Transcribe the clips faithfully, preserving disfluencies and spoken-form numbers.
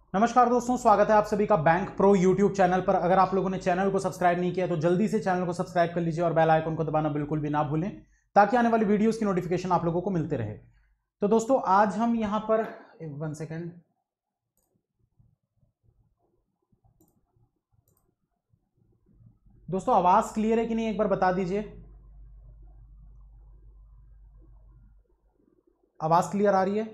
नमस्कार दोस्तों, स्वागत है आप सभी का बैंक प्रो यूट्यूब चैनल पर। अगर आप लोगों ने चैनल को सब्सक्राइब नहीं किया तो जल्दी से चैनल को सब्सक्राइब कर लीजिए और बेल आइकन को दबाना बिल्कुल भी ना भूलें ताकि आने वाली वीडियोस की नोटिफिकेशन आप लोगों को मिलते रहे। तो दोस्तों आज हम यहां पर वन सेकेंड दोस्तों, आवाज क्लियर है कि नहीं एक बार बता दीजिए। आवाज क्लियर आ रही है?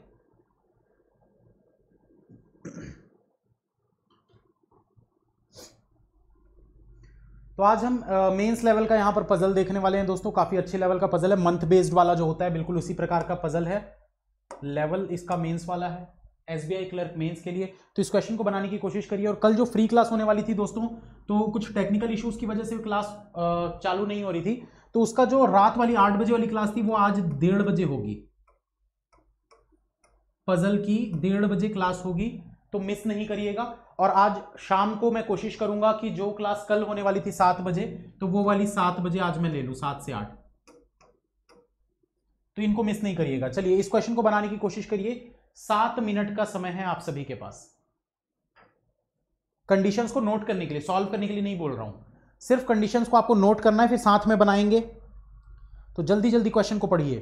तो आज हम मेंस लेवल का यहाँ पर पजल देखने वाले हैं दोस्तों। काफी अच्छे लेवल का पजल है, मंथ बेस्ड वाला जो होता है बिल्कुल उसी प्रकार का पजल है। लेवल इसका मेंस वाला है, एसबीआई क्लर्क मेंस के लिए। तो इस क्वेश्चन को बनाने की कोशिश करिए। और कल जो फ्री क्लास होने वाली थी दोस्तों, तो कुछ टेक्निकल इश्यूज की वजह से क्लास चालू नहीं हो रही थी, तो उसका जो रात वाली आठ बजे वाली क्लास थी वो आज डेढ़ बजे होगी। पजल की डेढ़ बजे क्लास होगी, तो मिस नहीं करिएगा। और आज शाम को मैं कोशिश करूंगा कि जो क्लास कल होने वाली थी सात बजे, तो वो वाली सात बजे आज मैं ले लूं, सात से आठ। तो इनको मिस नहीं करिएगा। चलिए इस क्वेश्चन को बनाने की कोशिश करिए। सात मिनट का समय है आप सभी के पास। कंडीशंस को नोट करने के लिए, सॉल्व करने के लिए नहीं बोल रहा हूं, सिर्फ कंडीशंस को आपको नोट करना है, फिर साथ में बनाएंगे। तो जल्दी जल्दी क्वेश्चन को पढ़िए।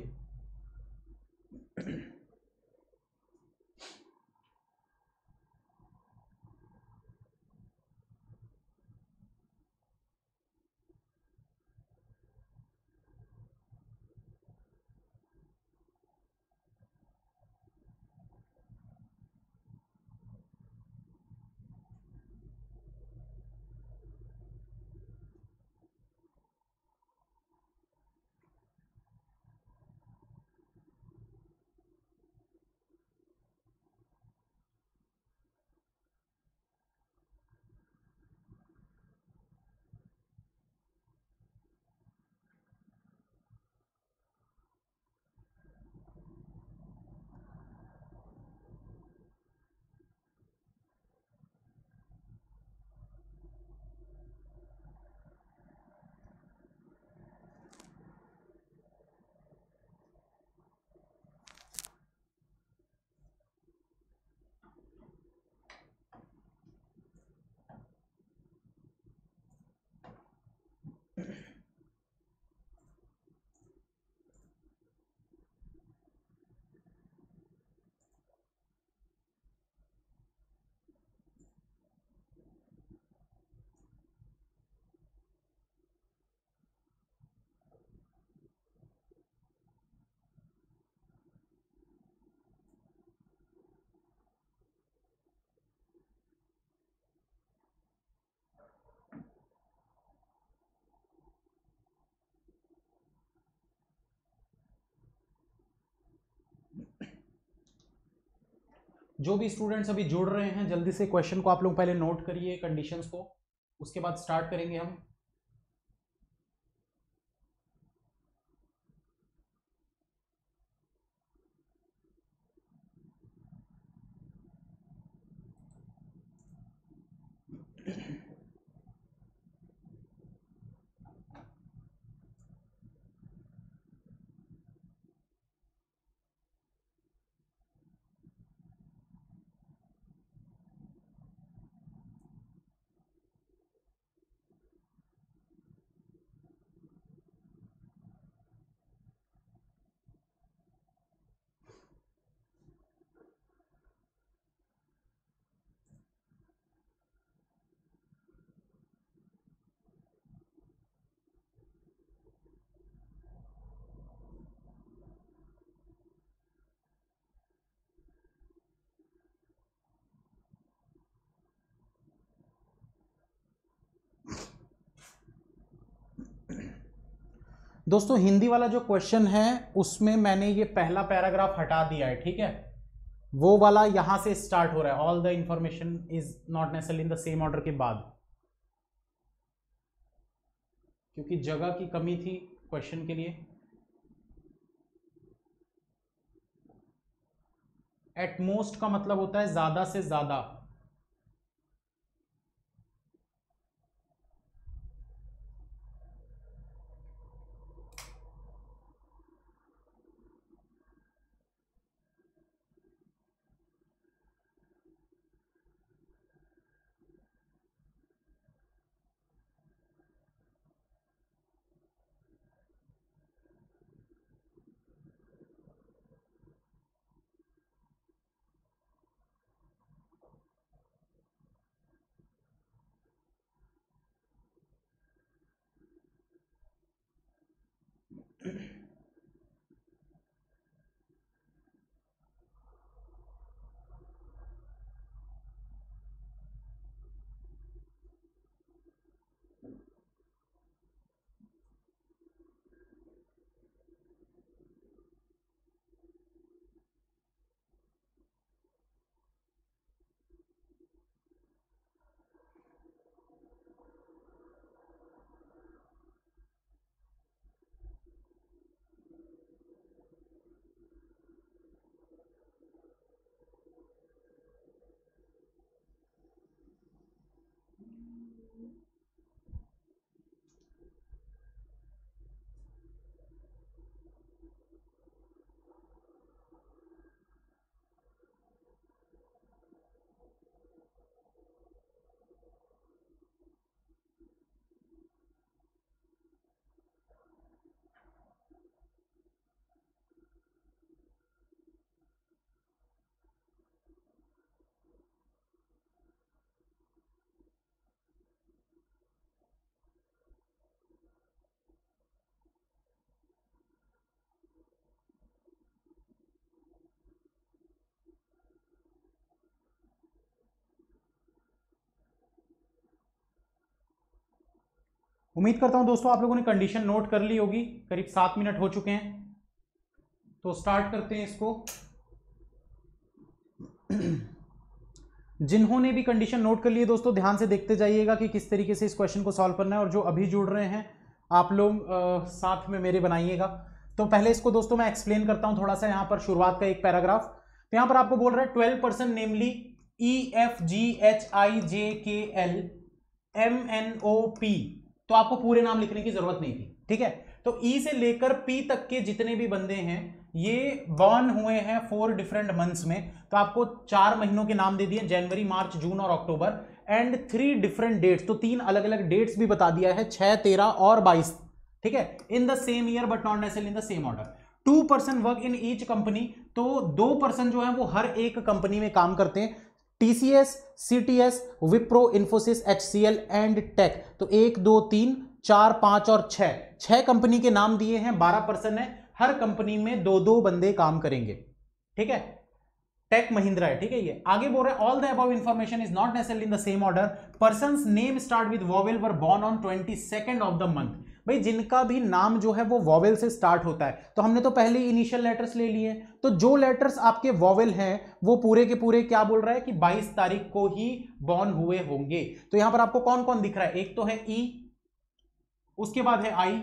जो भी स्टूडेंट्स अभी जुड़ रहे हैं, जल्दी से क्वेश्चन को आप लोग पहले नोट करिए, कंडीशंस को, उसके बाद स्टार्ट करेंगे हम। दोस्तों हिंदी वाला जो क्वेश्चन है उसमें मैंने ये पहला पैराग्राफ हटा दिया है, ठीक है। वो वाला यहां से स्टार्ट हो रहा है, all the information is not necessarily in the same order के बाद, क्योंकि जगह की कमी थी क्वेश्चन के लिए। एट मोस्ट का मतलब होता है ज्यादा से ज्यादा। उम्मीद करता हूं दोस्तों आप लोगों ने कंडीशन नोट कर ली होगी। करीब सात मिनट हो चुके हैं, तो स्टार्ट करते हैं इसको। जिन्होंने भी कंडीशन नोट कर ली है दोस्तों, ध्यान से देखते जाइएगा कि किस तरीके से इस क्वेश्चन को सॉल्व करना है, और जो अभी जुड़ रहे हैं आप लोग आ, साथ में मेरे बनाइएगा। तो पहले इसको दोस्तों मैं एक्सप्लेन करता हूं थोड़ा सा। यहां पर शुरुआत का एक पैराग्राफ, तो यहां पर आपको बोल रहा है twelve percent namely E F G H I J K L M N O P. तो आपको पूरे नाम लिखने की जरूरत नहीं थी, ठीक है। तो ई से लेकर पी तक के जितने भी बंदे हैं ये बॉर्न हुए हैं फोर डिफरेंट मंथ्स में। तो आपको चार महीनों के नाम दे दिए, जनवरी, मार्च, जून और अक्टूबर, एंड थ्री डिफरेंट डेट्स, तो तीन अलग अलग डेट्स भी बता दिया है, छह, तेरह और बाईस, ठीक है, in the same year but not necessarily in the same order. Two person work in each company, तो दो पर्सन जो है वो हर एक कंपनी में काम करते हैं। TCS, CTS, Wipro, Infosys, HCL and Tech. तो एक, दो, तीन, चार, पांच और छह, छह कंपनी के नाम दिए हैं, बारह पर्सन है, हर कंपनी में दो दो बंदे काम करेंगे, ठीक है। टेक महिंद्रा है, ठीक है। ये आगे बोल रहे हैं all the above information is not necessarily in the same order. Persons name start with vowel were born on twenty second of the month. भाई जिनका भी नाम जो है वो वॉवेल से स्टार्ट होता है, तो हमने तो पहले इनिशियल लेटर्स ले लिए, तो जो लेटर्स आपके वॉवेल हैं वो पूरे के पूरे क्या बोल रहा है कि बाईस तारीख को ही बॉर्न हुए होंगे। तो यहां पर आपको कौन कौन दिख रहा है, एक तो है ई, उसके बाद है आई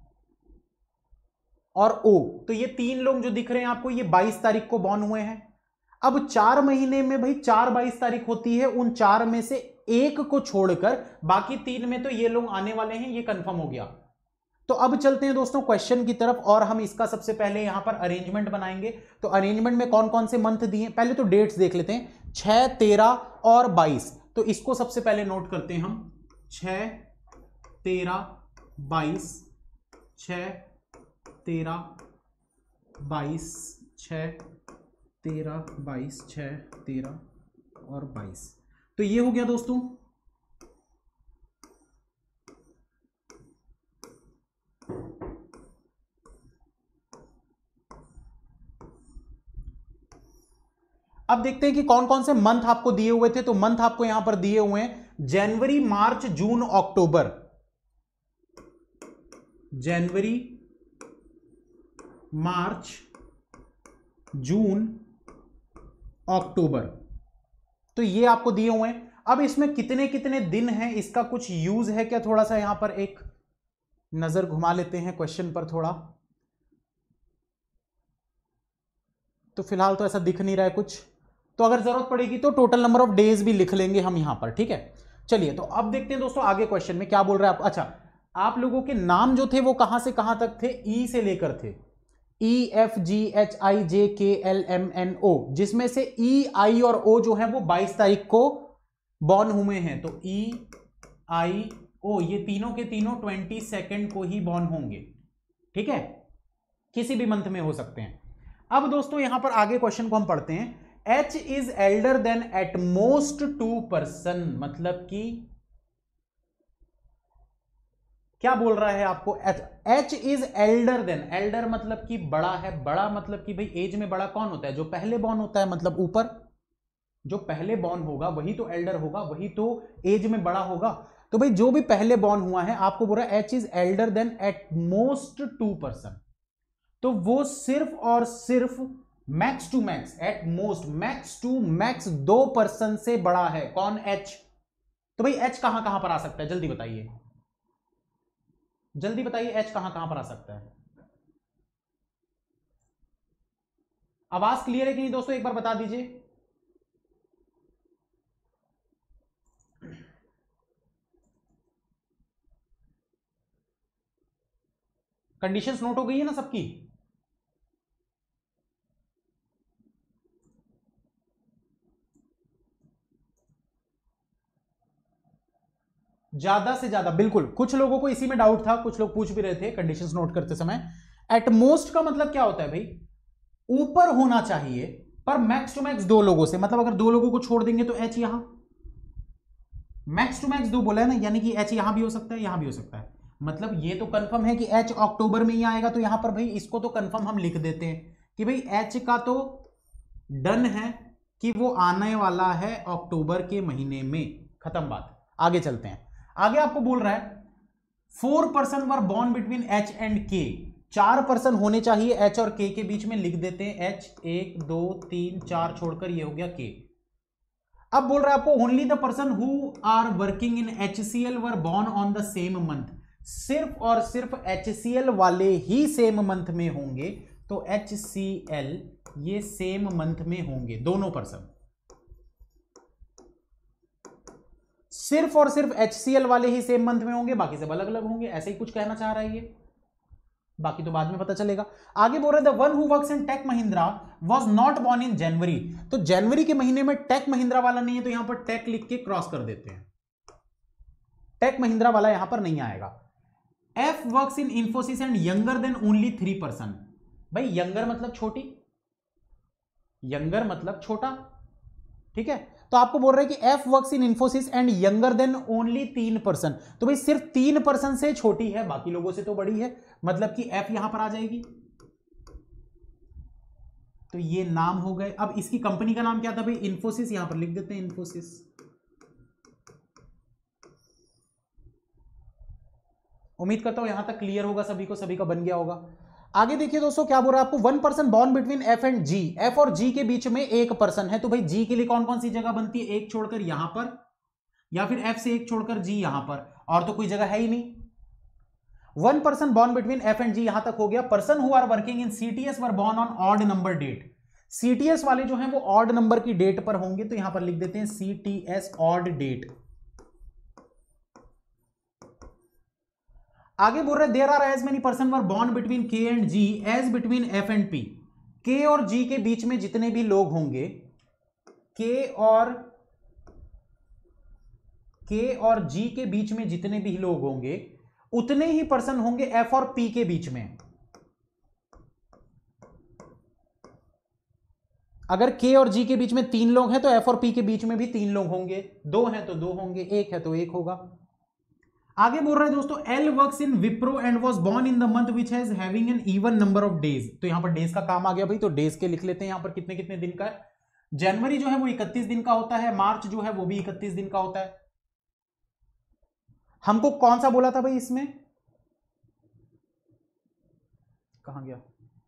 और ओ, तो ये तीन लोग जो दिख रहे हैं आपको ये बाईस तारीख को बॉर्न हुए हैं। अब चार महीने में भाई चार बाईस तारीख होती है, उन चार में से एक को छोड़कर बाकी तीन में तो ये लोग आने वाले हैं, ये कंफर्म हो गया। तो अब चलते हैं दोस्तों क्वेश्चन की तरफ, और हम इसका सबसे पहले यहां पर अरेंजमेंट बनाएंगे। तो अरेंजमेंट में कौन कौन से मंथ दिए, पहले तो डेट्स देख लेते हैं, छह, तेरह और बाईस। तो इसको सबसे पहले नोट करते हैं हम, छह, तेरह, बाईस, छह, तेरह, बाईस, छह, तेरह, बाईस, छह, तेरह और बाईस। तो ये हो गया दोस्तों। अब देखते हैं कि कौन कौन से मंथ आपको दिए हुए थे। तो मंथ आपको यहां पर दिए हुए हैं जनवरी, मार्च, जून, अक्टूबर। जनवरी, मार्च, जून, अक्टूबर, तो ये आपको दिए हुए हैं। अब इसमें कितने कितने दिन हैं, इसका कुछ यूज है क्या, थोड़ा सा यहां पर एक नजर घुमा लेते हैं क्वेश्चन पर थोड़ा। तो फिलहाल तो ऐसा दिख नहीं रहा है कुछ, तो अगर जरूरत पड़ेगी तो टोटल नंबर ऑफ डेज भी लिख लेंगे हम यहां पर, ठीक है। चलिए तो अब देखते हैं दोस्तों आगे क्वेश्चन में क्या बोल रहा है आप। अच्छा, आप लोगों के नाम जो थे वो कहां से कहां तक थे, ई से लेकर थे, ई F G H I J K L M N ओ, जिसमें से ई, आई और ओ जो है वो बाईस तारीख को बॉर्न हुए हैं। तो ई, आई, ओ ये तीनों के तीनों ट्वेंटी सेकेंड को ही बॉर्न होंगे, ठीक है, किसी भी मंथ में हो सकते हैं। अब दोस्तों यहां पर आगे क्वेश्चन को हम पढ़ते हैं। H is elder than at most two person, मतलब कि क्या बोल रहा है आपको, H is elder than, elder मतलब कि बड़ा है, बड़ा मतलब कि भाई एज में बड़ा कौन होता है, जो पहले बॉर्न होता है, मतलब ऊपर जो पहले बॉर्न होगा वही तो एल्डर होगा, वही तो एज में बड़ा होगा। तो भाई जो भी पहले बॉर्न हुआ है, आपको बोल रहा है H is elder than at most two person, तो वो सिर्फ और सिर्फ max to max, at most max to max दो पर्सन से बड़ा है। कौन, एच। तो भाई एच कहां कहां पर आ सकता है, जल्दी बताइए, जल्दी बताइए, एच कहां कहां पर आ सकता है। आवाज क्लियर है कि नहीं दोस्तों, एक बार बता दीजिए। कंडीशंस नोट हो गई है ना सबकी। ज्यादा से ज्यादा, बिल्कुल, कुछ लोगों को इसी में डाउट था, कुछ लोग पूछ भी रहे थे कंडीशंस नोट करते समय। एट मोस्ट का मतलब क्या होता है भाई, ऊपर होना चाहिए, पर मैक्स टू मैक्स दो लोगों से, मतलब अगर दो लोगों को छोड़ देंगे तो एच यहां, मैक्स टू मैक्स दो बोला है ना, यानी कि एच यहां भी हो सकता है, यहां भी हो सकता है। मतलब ये तो कंफर्म है कि एच अक्टूबर में ही आएगा, तो यहां पर भाई इसको तो कंफर्म हम लिख देते हैं कि भाई एच का तो डन है कि वो आने वाला है अक्टूबर के महीने में, खत्म बात। आगे चलते हैं, आगे आपको बोल रहा है four person were born between H and K, चार पर्सन होने चाहिए एच और के के बीच में, लिख देते हैं एच, एक दो तीन चार छोड़कर ये हो गया के। अब बोल रहा है आपको only the person who are working in HCL were born on the same month, सिर्फ और सिर्फ एचसीएल वाले ही सेम मंथ में होंगे, तो एचसीएल ये सेम मंथ में होंगे दोनों पर्सन, सिर्फ और सिर्फ एचसीएल वाले ही सेम मंथ में होंगे, बाकी सब अलग अलग होंगे, ऐसे ही कुछ कहना चाह रहा है ये, बाकी तो बाद में पता चलेगा। आगे बोल रहे the one who works in Tech Mahindra was not born in January, तो जनवरी के महीने में टेक महिंद्रा वाला नहीं है, तो यहां पर टेक लिख के क्रॉस कर देते हैं, टेक महिंद्रा वाला यहां पर नहीं आएगा। F works in Infosys and younger than only three person, भाई यंगर मतलब छोटी, यंगर मतलब छोटा, ठीक है, तो आपको बोल रहे हैं कि F works in Infosys and younger than only तीन पर्सन, तो भाई सिर्फ तीन पर्सन से छोटी है, बाकी लोगों से तो बड़ी है, मतलब कि एफ यहां पर आ जाएगी, तो ये नाम हो गए। अब इसकी कंपनी का नाम क्या था भाई, इंफोसिस, यहां पर लिख देते हैं इंफोसिस। उम्मीद करता हूं यहां तक क्लियर होगा सभी को, सभी का बन गया होगा। आगे देखिए दोस्तों क्या बोल रहा है आपको, one person born between F and G, F और जी के बीच में एक पर्सन है, तो भाई जी के लिए कौन कौन सी जगह बनती है, एक छोड़कर यहां पर, या फिर एफ से एक छोड़कर जी यहां पर, और तो कोई जगह है ही नहीं। One person born between F and G यहां तक हो गया। Person who are working in CTS were born on odd number date, CTS वाले जो हैं वो ऑड नंबर की डेट पर होंगे, तो यहां पर लिख देते हैं सीटीएस ऑड डेट। आगे बोल रहे there are as many person were born between K and G as between F and P, K और जी के बीच में जितने भी लोग होंगे, के और के और जी के बीच में जितने भी लोग होंगे उतने ही पर्सन होंगे एफ और पी के बीच में। अगर के और जी के बीच में तीन लोग हैं तो एफ और पी के बीच में भी तीन लोग होंगे, दो हैं तो दो होंगे, एक है तो एक होगा। आगे बोल रहे हैं दोस्तों L works in Wipro and was born in the month which has having an even number of days, तो यहां पर डेज का काम आ गया भाई, तो डेज के लिख लेते हैं यहां पर कितने कितने दिन का है। जनवरी जो है वो इकतीस दिन का होता है, मार्च जो है वो भी इकतीस दिन का होता है। हमको कौन सा बोला था भाई इसमें, कहां गया,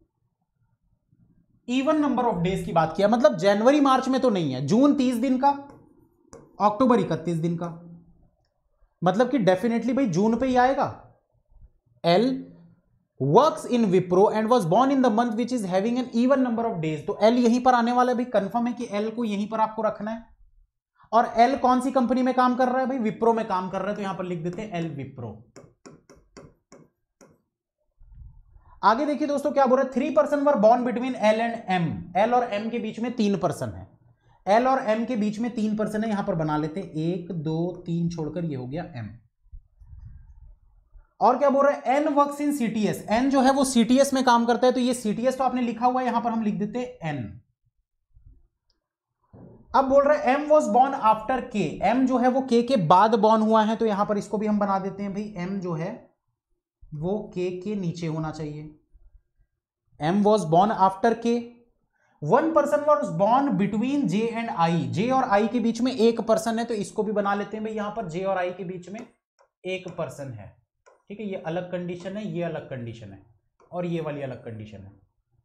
इवन नंबर ऑफ डेज की बात किया, मतलब जनवरी मार्च में तो नहीं है, जून तीस दिन का, अक्टूबर इकतीस दिन का, मतलब कि डेफिनेटली भाई जून पे ही आएगा। L works in Wipro and was born in the month which is having an even number of days, तो एल यहीं पर आने वाला है भाई, कंफर्म है कि एल को यहीं पर आपको रखना है। और एल कौन सी कंपनी में काम कर रहा है भाई, विप्रो में काम कर रहा है, तो यहां पर लिख देते हैं एल विप्रो। आगे देखिए दोस्तों क्या बोल रहे हैं, three person were born between L and M, L और एम के बीच में तीन पर्सन है, एल और एम के बीच में तीन पर्सन है, यहां पर बना लेते हैं एक दो तीन छोड़कर ये हो गया एम। और क्या बोल रहे हैं N works in CTS, N जो है वो सीटीएस में काम करता है, तो ये सीटीएस तो आपने लिखा हुआ है, यहां पर हम लिख देते हैं एन। अब बोल रहे हैं M was born after K, M जो है वो के के बाद बॉर्न हुआ है, तो यहां पर इसको भी हम बना देते हैं भाई, एम जो है वो के के नीचे होना चाहिए। M was born after K. One person was born between J and I. J और आई के बीच में एक पर्सन है, तो इसको भी बना लेते हैं भाई, यहां पर जे और आई के बीच में एक पर्सन है। ठीक है, ये अलग कंडीशन है, ये अलग कंडीशन है, और ये वाली अलग कंडीशन है।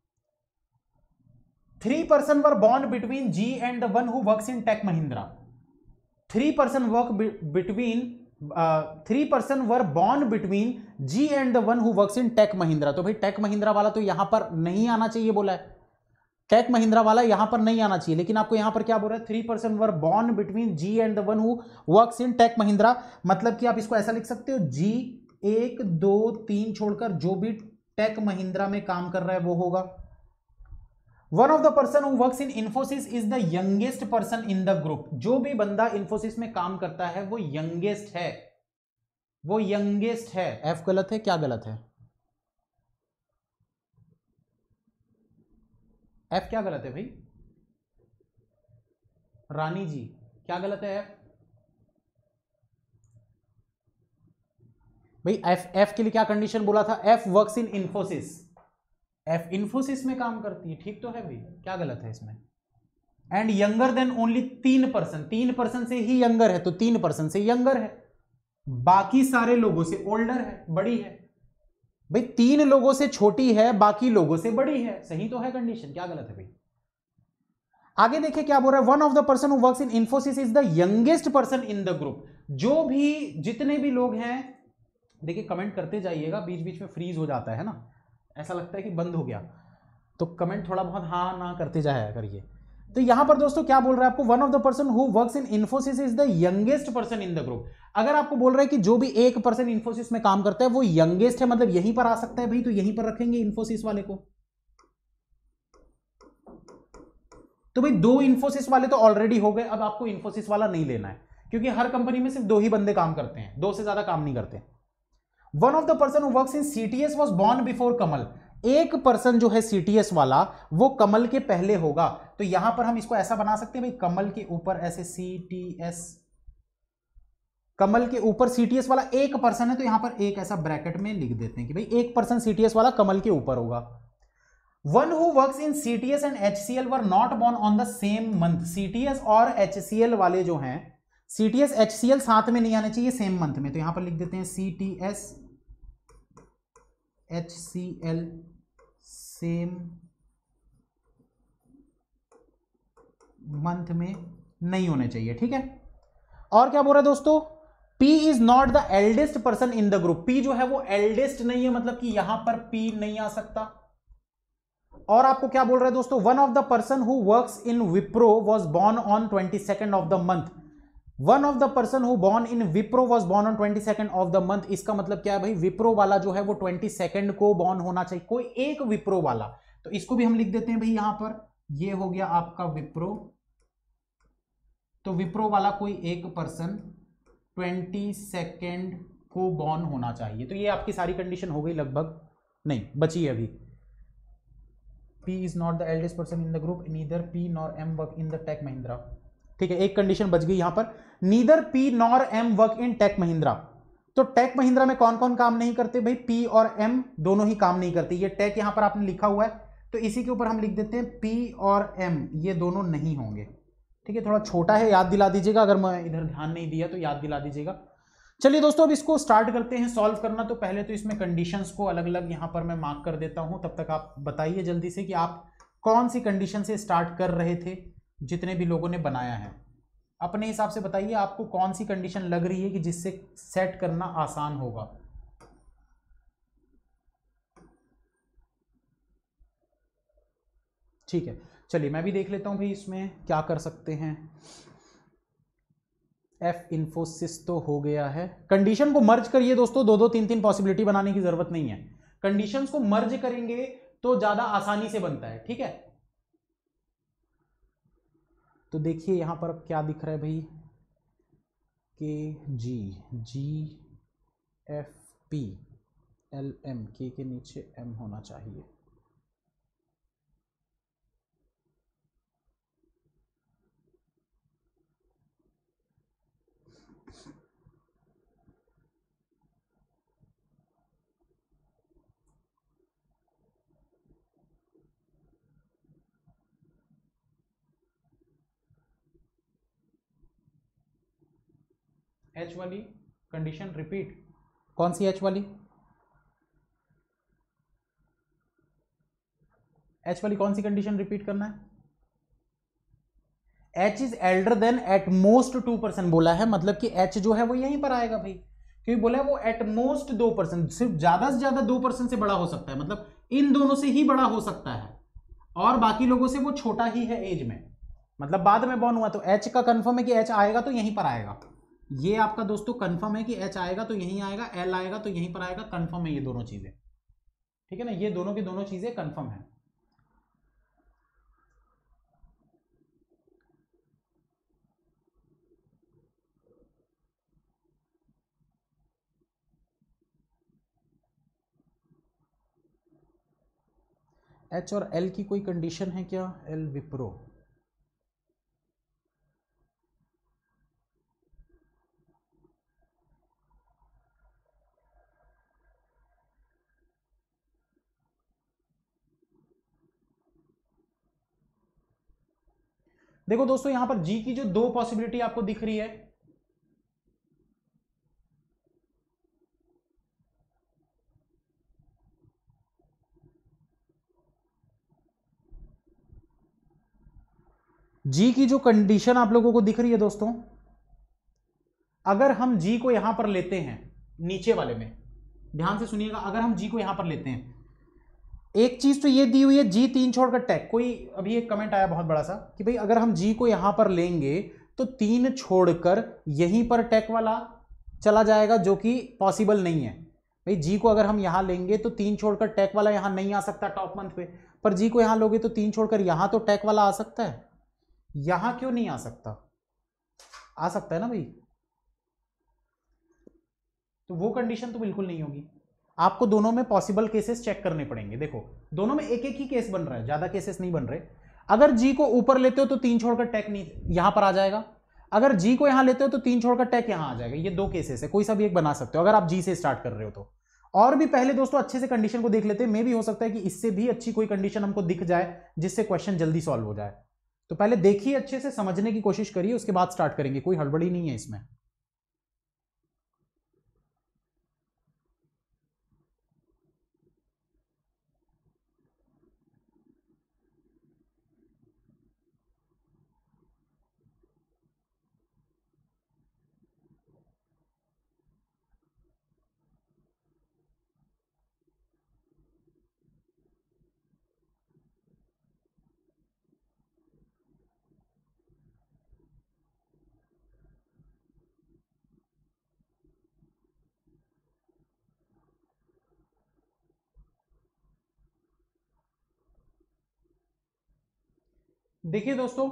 Three person were born between G and the one who works in Tech Mahindra. Three person work between three person were born between G and the one who works in Tech Mahindra. तो भाई take Mahindra वाला तो यहां पर नहीं आना चाहिए बोला है, टेक महिंद्रा वाला यहां पर नहीं आना चाहिए, लेकिन आपको यहां पर क्या बोल रहा है, three person were born between G and the one who works in Tech Mahindra. मतलब कि आप इसको ऐसा लिख सकते हो, जी एक दो तीन छोड़कर जो भी टेक महिंद्रा में काम कर रहा है वो होगा। One of the person who works in Infosys is the youngest person in the group. जो भी बंदा इन्फोसिस में काम करता है वो यंगेस्ट है, वो यंगेस्ट है। एफ गलत है, क्या गलत है? एफ क्या गलत है भाई? रानी जी क्या गलत है एफ? भाई एफ एफ के लिए क्या कंडीशन बोला था? F works in Infosys. F Infosys में काम करती है, ठीक तो है भाई, क्या गलत है इसमें? एंड यंगर देन ओनली तीन पर्सन, तीन पर्सन से ही यंगर है, तो तीन पर्सन से यंगर है, बाकी सारे लोगों से ओल्डर है, बड़ी है। भाई तीन लोगों से छोटी है, बाकी लोगों से बड़ी है, सही तो है कंडीशन, क्या गलत है भाई? आगे देखिए क्या बोल रहा है, one of the person who works in Infosys is the youngest person in the group. जो भी जितने भी लोग हैं, देखिए कमेंट करते जाइएगा, बीच बीच में फ्रीज हो जाता है ना, ऐसा लगता है कि बंद हो गया, तो कमेंट थोड़ा बहुत हाँ ना करते जाया करिए। तो यहां पर दोस्तों क्या बोल रहा है आपको, one of the person who works in Infosys is the youngest person in the group. अगर आपको बोल रहा है कि जो भी एक पर्सन इन्फोसिस में काम करता है वो यंगेस्ट है, मतलब यहीं पर आ सकता है भाई, तो यहीं पर रखेंगे इन्फोसिस वाले को। तो भाई दो इन्फोसिस वाले तो ऑलरेडी हो गए, अब आपको इन्फोसिस वाला नहीं लेना है, क्योंकि हर कंपनी में सिर्फ दो ही बंदे काम करते हैं, दो से ज्यादा काम नहीं करते। One of the person who works in CTS was born before Kamal. एक पर्सन जो है सीटीएस वाला वो कमल के पहले होगा, तो यहां पर हम इसको ऐसा बना सकते हैं भाई, कमल के ऊपर ऐसे सीटीएस, कमल के ऊपर सीटीएस वाला एक पर्सन है, तो यहां पर एक ऐसा ब्रैकेट में लिख देते हैं कि भाई एक पर्सन सीटीएस वाला कमल के ऊपर होगा। One who works in CTS and HCL were not born on the same month. CTS और एचसीएल वाले जो हैं, सीटीएस एचसीएल साथ में नहीं आने चाहिए सेम मंथ में, तो यहां पर लिख देते हैं सीटीएस एचसीएल सेम मंथ में नहीं होने चाहिए, ठीक है। और क्या बोल रहा है दोस्तों, P is not the eldest person in the group. P जो है वो एल्डेस्ट नहीं है, मतलब कि यहां पर P नहीं आ सकता। और आपको क्या बोल रहा है दोस्तों, one of the person who works in Wipro was born on twenty second of the month. One of the person who born in Wipro was born on twenty second of the month. इसका मतलब क्या है भाई, विप्रो वाला जो है वो ट्वेंटी सेकेंड को बॉर्न होना चाहिए, कोई एक विप्रो वाला। तो इसको भी हम लिख देते हैं भाई, यहां पर ये हो गया आपका विप्रो, तो विप्रो वाला कोई एक पर्सन ट्वेंटी सेकेंड को बॉर्न होना चाहिए। तो ये आपकी सारी कंडीशन हो गई लगभग, नहीं बची है अभी। P is not the eldest person in the group, neither P nor M work in the Tech Mahindra। ठीक है, एक कंडीशन बच गई यहां पर, neither P nor M work in Tech Mahindra। तो टेक महिंद्रा में कौन कौन काम नहीं करते भाई, P और M दोनों ही काम नहीं करते। ये टेक यहां पर आपने लिखा हुआ है, तो इसी के ऊपर हम लिख देते हैं P और M ये दोनों नहीं होंगे। ठीक है, थोड़ा छोटा है, याद दिला दीजिएगा, अगर मैं इधर ध्यान नहीं दिया तो याद दिला दीजिएगा। चलिए दोस्तों अब इसको स्टार्ट करते हैं सॉल्व करना। तो पहले तो इसमें कंडीशंस को अलग अलग यहां पर मैं मार्क कर देता हूं, तब तक आप बताइए जल्दी से कि आप कौन सी कंडीशन से स्टार्ट कर रहे थे। जितने भी लोगों ने बनाया है अपने हिसाब से बताइए, आपको कौन सी कंडीशन लग रही है कि जिससे सेट करना आसान होगा। ठीक है, चलिए मैं भी देख लेता हूं भाई इसमें क्या कर सकते हैं। एफ इन्फोसिस तो हो गया है। कंडीशन को मर्ज करिए दोस्तों, दो दो तीन तीन पॉसिबिलिटी बनाने की जरूरत नहीं है, कंडीशंस को मर्ज करेंगे तो ज्यादा आसानी से बनता है। ठीक है, तो देखिए यहां पर अब क्या दिख रहा है भाई, K G G F P L M, K के नीचे एम होना चाहिए। एच वाली कंडीशन रिपीट, कौन सी एच वाली, एच वाली कौन सी कंडीशन रिपीट करना है, H is elder than at most two percent बोला है, मतलब कि एच जो है वो यहीं पर आएगा भाई, क्योंकि बोला है वो एट मोस्ट दो परसेंट, सिर्फ ज्यादा से ज्यादा दो परसेंट से बड़ा हो सकता है, मतलब इन दोनों से ही बड़ा हो सकता है और बाकी लोगों से वो छोटा ही है एज में, मतलब बाद में बॉर्न हुआ, तो एच का कंफर्म है कि एच आएगा तो यहीं पर आएगा, ये आपका दोस्तों कंफर्म है कि एच आएगा तो यहीं आएगा, एल आएगा तो यहीं पर आएगा, कंफर्म है ये दोनों चीजें, ठीक है ना, ये दोनों की दोनों चीजें कंफर्म है। एच और एल की कोई कंडीशन है क्या, एल विप्रो, देखो दोस्तों यहां पर जी की जो दो पॉसिबिलिटी आपको दिख रही है, जी की जो कंडीशन आप लोगों को दिख रही है दोस्तों, अगर हम जी को यहां पर लेते हैं नीचे वाले में, ध्यान से सुनिएगा, अगर हम जी को यहां पर लेते हैं, एक चीज तो ये दी हुई है जी तीन छोड़कर टैग, कोई अभी एक कमेंट आया बहुत बड़ा सा कि भाई अगर हम जी को यहां पर लेंगे तो तीन छोड़कर यहीं पर टैग वाला चला जाएगा, जो कि पॉसिबल नहीं है भाई, जी को अगर हम यहां लेंगे तो तीन छोड़कर टैग वाला यहां नहीं आ सकता टॉप मंथ पे, पर जी को यहां लोगे तो तीन छोड़कर यहां तो टैग वाला आ सकता है, यहां क्यों नहीं आ सकता, आ सकता है ना भाई, तो वो कंडीशन तो बिल्कुल नहीं होगी, आपको दोनों में पॉसिबल केसेस चेक करने पड़ेंगे, देखो दोनों में एक एक ही केस बन रहा है, ज्यादा केसेस नहीं बन रहे, अगर जी को ऊपर लेते हो तो तीन छोड़कर टैग नहीं यहां पर आ जाएगा, अगर जी को यहां लेते हो तो तीन छोड़कर टैग यहां आ जाएगा, ये दो केसेस है, कोई सा भी एक बना सकते हो अगर आप जी से स्टार्ट कर रहे हो तो, और भी पहले दोस्तों अच्छे से कंडीशन को देख लेते हैं, मे भी हो सकता है कि इससे भी अच्छी कोई कंडीशन हमको दिख जाए जिससे क्वेश्चन जल्दी सॉल्व हो जाए, तो पहले देखिए अच्छे से समझने की कोशिश करिए, उसके बाद स्टार्ट करेंगे, कोई हड़बड़ी नहीं है इसमें। देखिए दोस्तों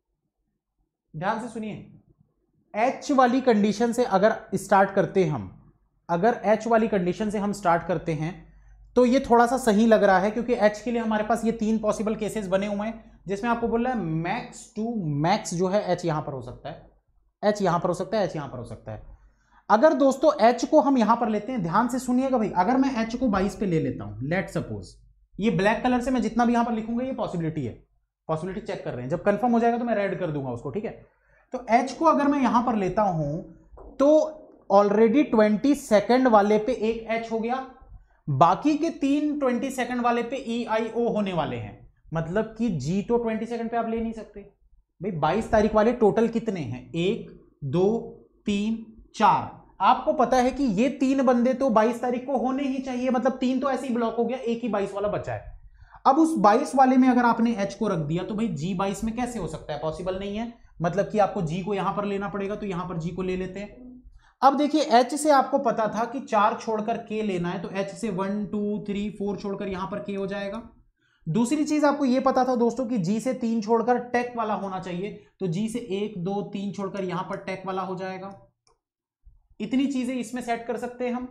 ध्यान से सुनिए, एच वाली कंडीशन से अगर स्टार्ट करते हैं हम, अगर एच वाली कंडीशन से हम स्टार्ट करते हैं तो ये थोड़ा सा सही लग रहा है, क्योंकि एच के लिए हमारे पास ये तीन पॉसिबल केसेस बने हुए हैं, जिसमें आपको बोल रहा है मैक्स टू मैक्स जो है एच यहां पर हो सकता है, एच यहां पर हो सकता है, एच यहां पर हो सकता है। अगर दोस्तों एच को हम यहां पर लेते हैं, ध्यान से सुनिएगा भाई, अगर मैं एच को बाईस पे ले लेता हूं, लेट सपोज ये ब्लैक कलर से मैं जितना भी यहां पर लिखूंगा ये पॉसिबिलिटी है, पॉसिबिलिटी चेक कर रहे हैं, जब कंफर्म हो जाएगा तो मैं रेड कर दूंगा उसको, ठीक है, तो एच को अगर मैं यहां पर लेता हूं तो ऑलरेडी ट्वेंटी सेकंड वाले पे एक एच हो गया, बाकी के तीन ट्वेंटी सेकंड वाले पे ई आई ओ होने वाले हैं, मतलब कि जी तो ट्वेंटी सेकंड पे आप ले नहीं सकते भाई, बाईस तारीख वाले टोटल कितने हैं, एक दो तीन चार, आपको पता है कि ये तीन बंदे तो बाईस तारीख को होने ही चाहिए, मतलब तीन तो ऐसे ही ब्लॉक हो गया, एक ही बाईस वाला बचा है। अब उस बाईस वाले में अगर आपने एच को रख दिया तो भाई जी बाईस में कैसे हो सकता है, पॉसिबल नहीं है, मतलब कि आपको जी को यहां पर लेना पड़ेगा, तो यहां पर जी को ले लेते हैं। अब देखिए एच से आपको पता था कि चार छोड़कर के लेना है, तो एच से वन टू थ्री फोर छोड़कर यहां पर के हो जाएगा। दूसरी चीज आपको यह पता था दोस्तों कि जी से तीन छोड़कर टेक वाला होना चाहिए, तो जी से एक दो तीन छोड़कर यहां पर टेक वाला हो जाएगा। इतनी चीजें इसमें सेट कर सकते हैं हम,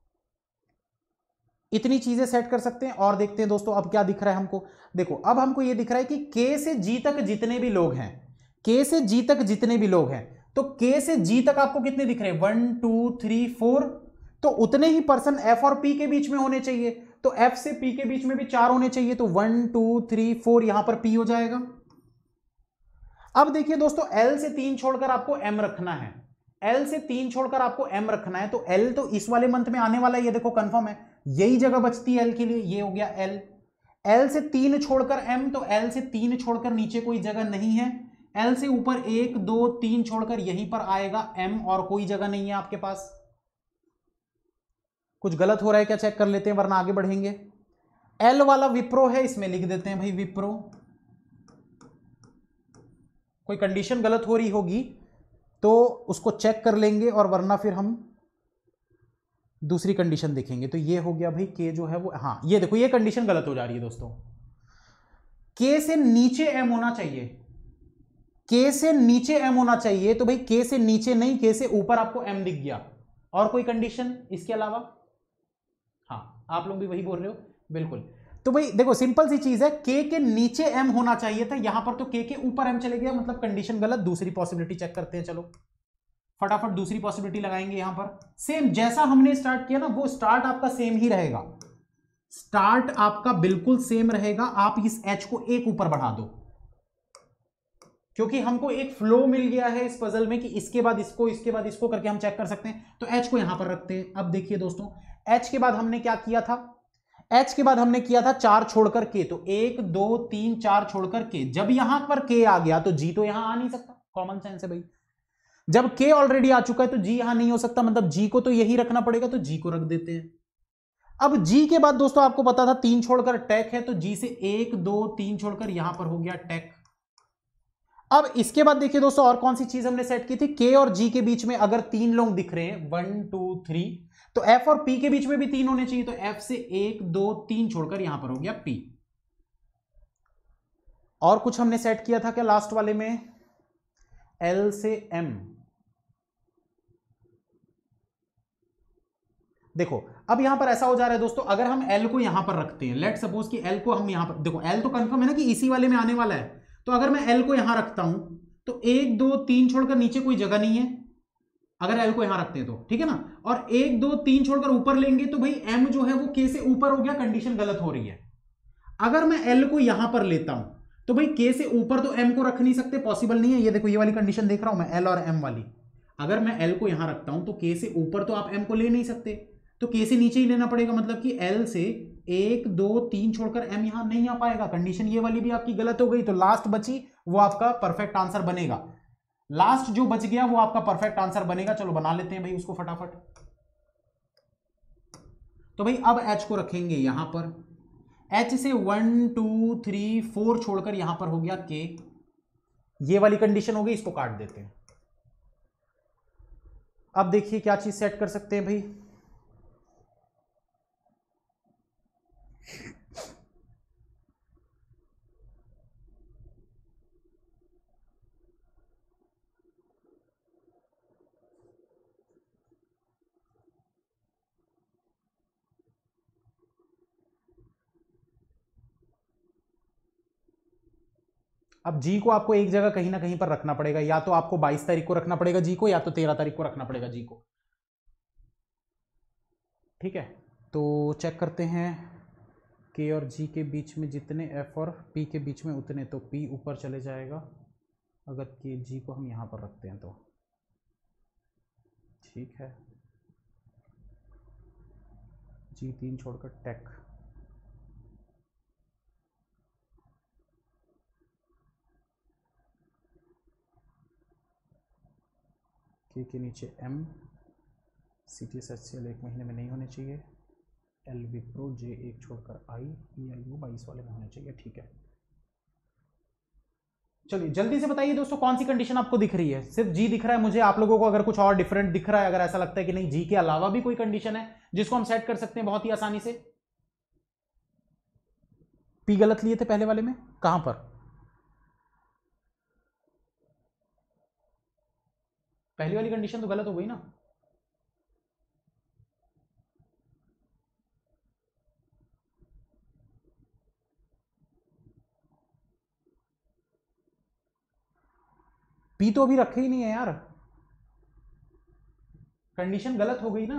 इतनी चीजें सेट कर सकते हैं। और देखते हैं दोस्तों अब क्या दिख रहा है हमको, देखो अब हमको यह दिख रहा है कि के से जी तक जितने भी लोग हैं, के से जी तक जितने भी लोग हैं, तो के से जी तक आपको कितने दिख रहे हैं, वन टू थ्री फोर, तो उतने ही पर्सन एफ और पी के बीच में होने चाहिए, तो एफ से पी के बीच में भी चार होने चाहिए, तो वन टू थ्री फोर यहां पर पी हो जाएगा। अब देखिए दोस्तों एल से तीन छोड़कर आपको एम रखना है, एल से तीन छोड़कर आपको एम रखना है, तो एल तो इस वाले मंथ में आने वाला है, ये देखो कंफर्म है, यही जगह बचती है एल के लिए, ये हो गया एल। एल से तीन छोड़कर एम, तो एल से तीन छोड़कर नीचे कोई जगह नहीं है, एल से ऊपर एक दो तीन छोड़कर यहीं पर आएगा एम, और कोई जगह नहीं है आपके पास। कुछ गलत हो रहा है क्या चेक कर लेते हैं, वरना आगे बढ़ेंगे। एल वाला विप्रो है, इसमें लिख देते हैं भाई विप्रो। कोई कंडीशन गलत हो रही होगी तो उसको चेक कर लेंगे, और वरना फिर हम दूसरी कंडीशन देखेंगे। तो ये हो गया भाई के जो है वो, हाँ ये देखो ये कंडीशन गलत हो जा रही है दोस्तों, के से नीचे एम होना चाहिए, के से नीचे एम होना चाहिए, तो भाई के से नीचे नहीं, के से ऊपर आपको एम दिख गया। और कोई कंडीशन इसके अलावा? हाँ आप लोग भी वही बोल रहे हो, बिल्कुल। तो भाई देखो सिंपल सी चीज है, के के नीचे एम होना चाहिए था, यहां पर तो के के ऊपर एम चले गया, मतलब कंडीशन गलत। दूसरी पॉसिबिलिटी चेक करते हैं, चलो फटाफट दूसरी पॉसिबिलिटी लगाएंगे। यहां पर सेम जैसा हमने स्टार्ट किया ना, वो स्टार्ट आपका सेम ही रहेगा, स्टार्ट आपका बिल्कुल सेम रहेगा। आप इस एच को एक ऊपर बढ़ा दो, क्योंकि हमको एक फ्लो मिल गया है इस पजल में कि इसके बाद इसको, इसके बाद इसको करके हम चेक कर सकते हैं। तो एच को यहां पर रखते हैं। अब देखिए दोस्तों, एच के बाद हमने क्या किया था, एच के बाद हमने किया था चार छोड़कर के, तो एक दो तीन चार छोड़कर के। जब यहां पर के आ गया तो जी तो यहां आ नहीं सकता, कॉमन सेंस है भाई। जब के ऑलरेडी आ चुका है तो जी यहां नहीं हो सकता, मतलब जी को तो यही रखना पड़ेगा, तो जी को रख देते हैं। अब जी के बाद दोस्तों आपको पता था तीन छोड़कर टेक है, तो जी से एक दो तीन छोड़कर यहां पर हो गया टेक। अब इसके बाद देखिए दोस्तों, और कौन सी चीज हमने सेट की थी, के और जी के बीच में अगर तीन लोग दिख रहे हैं, वन टू थ्री, तो एफ और पी के बीच में भी तीन होने चाहिए, तो एफ से एक दो तीन छोड़कर यहां पर हो गया पी। और कुछ हमने सेट किया था क्या लास्ट वाले में, एल से एम। देखो अब यहां पर ऐसा हो जा रहा है दोस्तों, अगर हम एल को यहां पर रखते हैं, लेट सपोज कि एल को हम यहां पर, देखो एल तो कंफर्म है ना कि इसी वाले में आने वाला है, तो अगर मैं एल को यहां रखता हूं तो एक दो तीन छोड़कर नीचे कोई जगह नहीं है, अगर एल को यहां रखते हैं तो ठीक है ना, और एक दो तीन छोड़कर ऊपर लेंगे तो भाई एम जो है वो के से ऊपर हो गया, कंडीशन गलत हो रही है। अगर मैं एल को यहां पर लेता हूं तो भाई के से ऊपर तो एम को रख नहीं सकते, पॉसिबल नहीं है। ये देखो ये वाली कंडीशन देख रहा हूं मैं, एल और एम वाली, अगर मैं एल को यहां रखता हूं तो के से ऊपर तो आप एम को ले नहीं सकते, तो के से नीचे ही लेना पड़ेगा, मतलब कि एल से एक दो तीन छोड़कर एम यहां नहीं आ पाएगा। कंडीशन ये वाली भी आपकी गलत हो गई, तो लास्ट बची वो आपका परफेक्ट आंसर बनेगा, लास्ट जो बच गया वो आपका परफेक्ट आंसर बनेगा। चलो बना लेते हैं भाई उसको फटाफट। तो भाई अब एच को रखेंगे यहां पर, एच से वन टू थ्री फोर छोड़कर यहां पर हो गया के, ये वाली कंडीशन हो गई, इसको काट देते हैं। अब देखिए क्या चीज सेट कर सकते हैं भाई, अब जी को आपको एक जगह कहीं ना कहीं पर रखना पड़ेगा, या तो आपको बाईस तारीख को रखना पड़ेगा जी को, या तो तेरह तारीख को रखना पड़ेगा जी को, ठीक है। तो चेक करते हैं, के और जी के बीच में जितने एफ और पी के बीच में उतने, तो पी ऊपर चले जाएगा अगर के जी को हम यहां पर रखते हैं तो, ठीक है। जी तीन छोड़कर टेक, के के नीचे M, C T S H C L एक महीने में नहीं होने चाहिए, एल विप्रो जे एक छोड़कर आई, ई एल यू बाईस वाले में होने चाहिए, ठीक है। चलिए जल्दी से बताइए दोस्तों कौन सी कंडीशन आपको दिख रही है, सिर्फ जी दिख रहा है मुझे, आप लोगों को अगर कुछ और डिफरेंट दिख रहा है, अगर ऐसा लगता है कि नहीं जी के अलावा भी कोई कंडीशन है जिसको हम सेट कर सकते हैं बहुत ही आसानी से। पी गलत लिए थे पहले वाले में, कहां पर, पहली वाली कंडीशन तो गलत हो गई ना, पी तो अभी रखे ही नहीं है यार, कंडीशन गलत हो गई ना।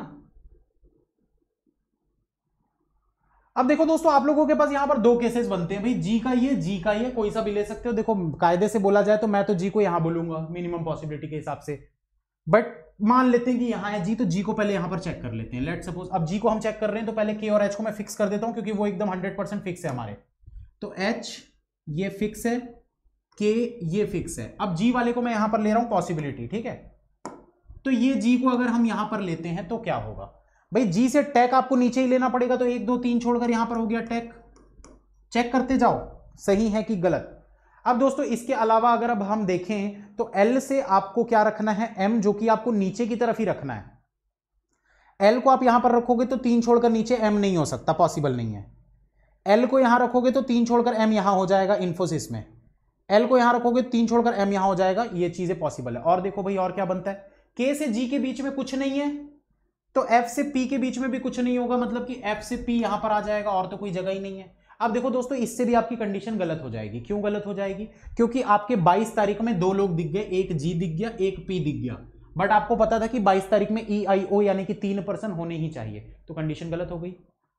अब देखो दोस्तों, आप लोगों के पास यहां पर दो केसेस बनते हैं भाई, जी का ये, जी का ये, कोई सा भी ले सकते हो। देखो कायदे से बोला जाए तो मैं तो जी को यहां बोलूंगा मिनिमम पॉसिबिलिटी के हिसाब से, बट मान लेते हैं कि यहां है जी, तो जी को पहले यहां पर चेक कर लेते हैं। लेट सपोज अब जी को हम चेक कर रहे हैं, तो पहले के और एच को मैं फिक्स कर देता हूं, क्योंकि वो एकदम हंड्रेड परसेंट फिक्स है हमारे। तो एच ये फिक्स है, के ये फिक्स है। अब जी वाले को मैं यहां पर ले रहा हूं पॉसिबिलिटी, ठीक है। तो ये जी को अगर हम यहां पर लेते हैं तो क्या होगा भाई, जी से टैक आपको नीचे ही लेना पड़ेगा, तो एक दो तीन छोड़कर यहां पर हो गया टैक। चेक करते जाओ सही है कि गलत। अब दोस्तों इसके अलावा अगर अब हम देखें तो एल से आपको क्या रखना है, एम, जो कि आपको नीचे की तरफ ही रखना है। एल को आप यहां पर रखोगे तो तीन छोड़कर नीचे एम नहीं हो सकता, पॉसिबल नहीं है। एल को यहां रखोगे तो तीन छोड़कर एम यहां हो जाएगा इन्फोसिस में। एल को यहां रखोगे तीन छोड़कर एम यहां हो जाएगा, ये चीजें पॉसिबल है। और देखो भाई और क्या बनता है, के से जी के बीच में कुछ नहीं है, तो एफ से पी के बीच में भी कुछ नहीं होगा, मतलब कि एफ से पी यहां पर आ जाएगा, और तो कोई जगह ही नहीं है। अब देखो दोस्तों इससे भी आपकी कंडीशन गलत हो जाएगी। क्यों गलत हो जाएगी, क्योंकि आपके बाईस तारीख में दो लोग दिख गए, एक जी दिख गया, एक पी दिख गया, बट आपको पता था कि बाईस तारीख में ई आई ओ यानी कि तीन पर्सन होने ही चाहिए, तो कंडीशन गलत हो गई।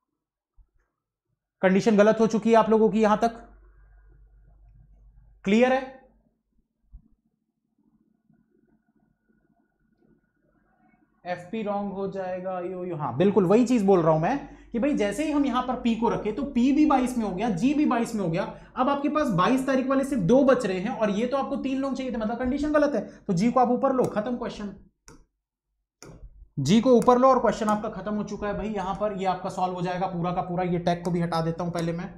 कंडीशन गलत हो चुकी है आप लोगों की, यहां तक क्लियर है। एफ पी रॉन्ग हो जाएगा, यो यो हाँ बिल्कुल वही चीज बोल रहा हूं मैं कि भाई जैसे ही हम यहां पर पी को रखे तो पी भी बाईस में हो गया, जी भी बाईस में हो गया। अब आपके पास बाईस तारीख वाले सिर्फ दो बच रहे हैं, और ये तो आपको तीन लोग चाहिए थे, मतलब कंडीशन गलत है। तो जी को आप ऊपर लो, खत्म क्वेश्चन। जी को ऊपर लो और क्वेश्चन आपका खत्म हो चुका है भाई। यहां पर ये आपका सॉल्व हो जाएगा पूरा का पूरा। ये टैग को भी हटा देता हूं पहले मैं।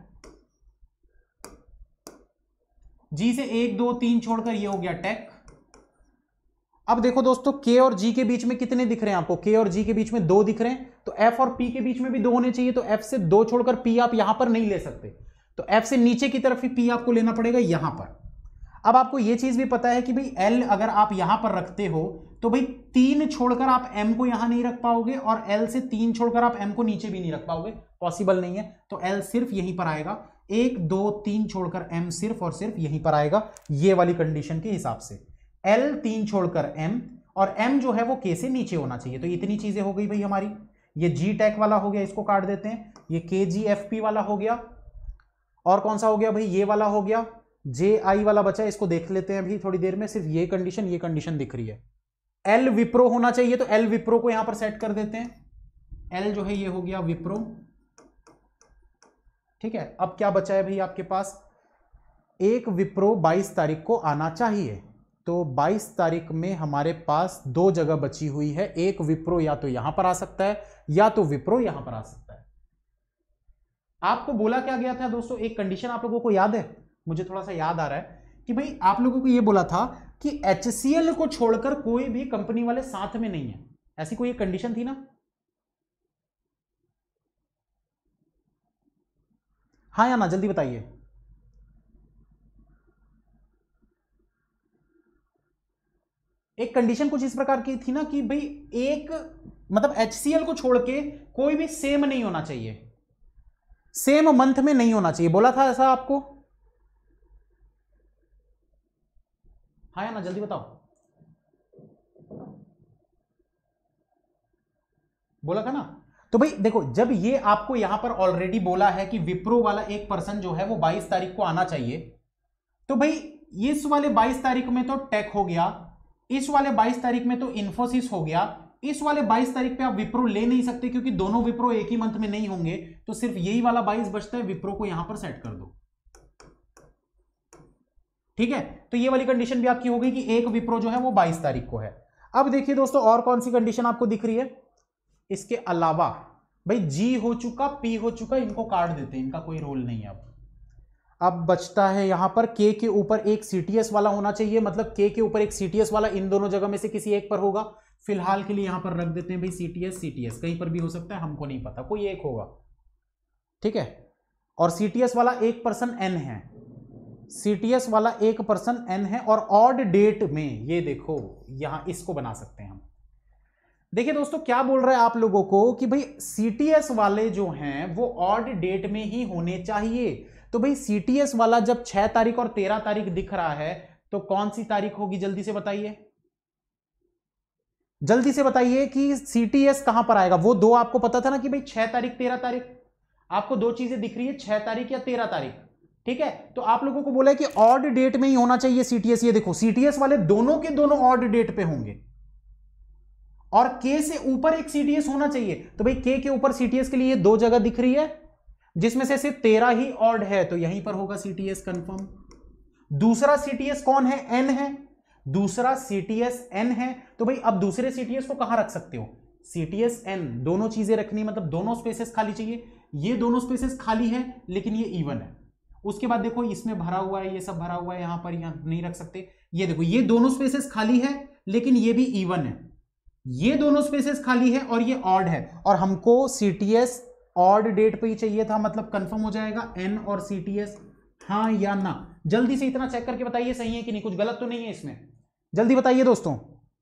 जी से एक दो तीन छोड़कर ये हो गया टैग। अब देखो दोस्तों के और जी के बीच में कितने दिख रहे हैं आपको, के और जी के बीच में दो दिख रहे हैं, तो एफ और पी के बीच में भी दो होने चाहिए। तो एफ से दो छोड़कर पी आप यहां पर नहीं ले सकते, तो एफ से नीचे की तरफ ही पी आपको लेना पड़ेगा यहां पर। अब आपको यह चीज भी पता है कि भाई एल अगर आप यहां पर रखते हो तो भाई तीन छोड़कर आप एम को यहां नहीं रख पाओगे, और एल से तीन छोड़कर आप एम को नीचे भी नहीं रख पाओगे, पॉसिबल नहीं है। तो एल सिर्फ यहीं पर आएगा, एक दो तीन छोड़कर एम सिर्फ और सिर्फ यहीं पर आएगा, ये वाली कंडीशन के हिसाब से। एल तीन छोड़कर एम, और एम जो है वो के से नीचे होना चाहिए। तो इतनी चीजें हो गई भाई हमारी। ये जी टैक वाला हो गया, इसको काट देते हैं। ये के जी एफ पी वाला हो गया, और कौन सा हो गया भाई, ये वाला हो गया। जे आई वाला बचा है, इसको देख लेते हैं अभी थोड़ी देर में। सिर्फ ये कंडीशन ये कंडीशन दिख रही है। एल विप्रो होना चाहिए, तो एल विप्रो को यहां पर सेट कर देते हैं। एल जो है ये हो गया विप्रो, ठीक है। अब क्या बचा है भाई आपके पास, एक विप्रो बाईस तारीख को आना चाहिए। तो बाईस तारीख में हमारे पास दो जगह बची हुई है, एक विप्रो या तो यहां पर आ सकता है या तो विप्रो यहां पर आ सकता है। आपको बोला क्या गया था दोस्तों, एक कंडीशन आप लोगों को याद है, मुझे थोड़ा सा याद आ रहा है कि भाई आप लोगों को यह बोला था कि एच सी एल को छोड़कर कोई भी कंपनी वाले साथ में नहीं है, ऐसी कोई एक कंडीशन थी ना। हाँ या ना, जल्दी बताइए। एक कंडीशन कुछ इस प्रकार की थी ना कि भाई एक मतलब एच सी एल को छोड़ के कोई भी सेम नहीं होना चाहिए, सेम मंथ में नहीं होना चाहिए, बोला था ऐसा आपको। हाँ या ना, जल्दी बताओ। बोला था ना। तो भाई देखो, जब ये आपको यहां पर ऑलरेडी बोला है कि विप्रो वाला एक पर्सन जो है वो बाईस तारीख को आना चाहिए, तो भाई इस वाले बाईस तारीख में तो टेक हो गया, इस वाले बाईस तारीख में तो इन्फोसिस हो गया, इस वाले बाईस तारीख पे आप विप्रो ले नहीं सकते क्योंकि दोनों विप्रो एक ही मंथ में नहीं होंगे। तो सिर्फ यही वाला बाईस बचता है, विप्रो को यहां पर सेट कर दो, ठीक है। तो ये वाली कंडीशन भी आपकी हो गई कि एक विप्रो जो है वो बाईस तारीख को है। अब देखिए दोस्तों और कौन सी कंडीशन आपको दिख रही है इसके अलावा। भाई जी हो चुका, पी हो चुका, इनको काट देते हैं, इनका कोई रोल नहीं है। अब अब बचता है यहां पर के के ऊपर एक सीटीएस वाला होना चाहिए, मतलब के के ऊपर एक सीटीएस वाला इन दोनों जगह में से किसी एक पर होगा। फिलहाल के लिए यहां पर रख देते हैं भाई सीटीएस, सीटीएस कहीं पर भी हो सकता है, हमको नहीं पता, कोई एक होगा, ठीक है। और सीटीएस वाला एक पर्सन एन है, सीटीएस वाला एक पर्सन एन है, और ऑड डेट में ये देखो यहां इसको बना सकते हैं हम। देखिए दोस्तों क्या बोल रहा है आप लोगों को कि भाई सीटीएस वाले जो हैं वो ऑड डेट में ही होने चाहिए। तो भाई सीटीएस वाला जब छह तारीख और तेरह तारीख दिख रहा है तो कौन सी तारीख होगी, जल्दी से बताइए, जल्दी से बताइए कि सीटीएस कहां पर आएगा। वो दो आपको पता था ना कि भाई छह तारीख तेरह तारीख, आपको दो चीजें दिख रही है, छह तारीख या तेरह तारीख, ठीक है। तो आप लोगों को बोला है कि ऑड डेट में ही होना चाहिए सीटीएस। ये देखो सीटीएस वाले दोनों के दोनों ऑड डेट पे होंगे, और K से ऊपर एक सीटीएस होना चाहिए। तो भाई K के ऊपर सीटीएस के लिए दो जगह दिख रही है जिसमें से सिर्फ तेरह ही ऑड है, तो यहीं पर होगा सीटीएस कंफर्म। दूसरा सीटीएस कौन है? N है। दूसरा सीटीएस N है। तो भाई अब दूसरे सीटीएस को कहां रख सकते हो? सीटीएस N, दोनों चीजें रखनी, मतलब दोनों स्पेसेस खाली चाहिए। ये दोनों स्पेसेस खाली है लेकिन ये इवन है। उसके बाद देखो इसमें भरा हुआ है, ये सब भरा हुआ है, यहां पर यहां नहीं रख सकते। ये देखो ये दोनों स्पेसेस खाली है लेकिन ये भी इवन है। ये दोनों स्पेसेस खाली है और ये ऑड है, और हमको सीटीएस ऑड डेट पे ही चाहिए था, मतलब कंफर्म हो जाएगा N और सीटीएस, हाँ या ना। जल्दी से इतना चेक करके बताइए सही है कि नहीं, कुछ गलत तो नहीं है इसमें, जल्दी बताइए दोस्तों।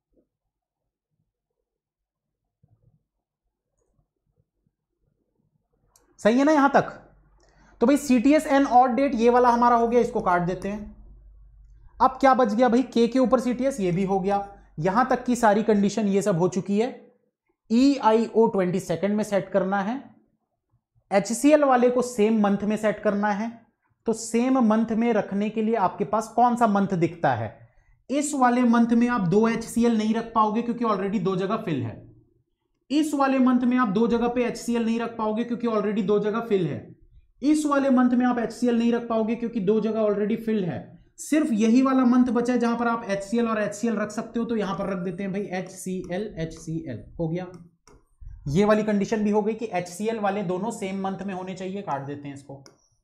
सही है ना यहां तक? तो भाई सीटीएस एन ऑड डेट ये वाला हमारा हो गया, इसको काट देते हैं। अब क्या बच गया भाई? के के ऊपर सीटीएस, ये भी हो गया। यहां तक की सारी कंडीशन ये सब हो चुकी है। E I O twenty second में सेट करना है, एचसीएल वाले को सेम मंथ में सेट करना है। तो सेम मंथ में रखने के लिए आपके पास कौन सा मंथ दिखता है? इस वाले मंथ में आप दो एचसीएल नहीं रख पाओगे क्योंकि ऑलरेडी दो जगह फिल है। इस वाले मंथ में आप दो जगह पे एचसीएल नहीं रख पाओगे क्योंकि ऑलरेडी दो जगह फिल है। इस वाले मंथ में आप एचसीएल नहीं रख पाओगे क्योंकि दो जगह ऑलरेडी फिल है। सिर्फ यही वाला मंथ बचा है जहां पर आप एचसीएल और एचसीएल रख सकते हो, तो यहां पर रख देते हैं भाई एचसीएल एचसीएल, हो गया। ये वाली कंडीशन भी हो गई कि एचसीएल वाले दोनों सेम मंथ में होने चाहिए, काट देते हैं इसको।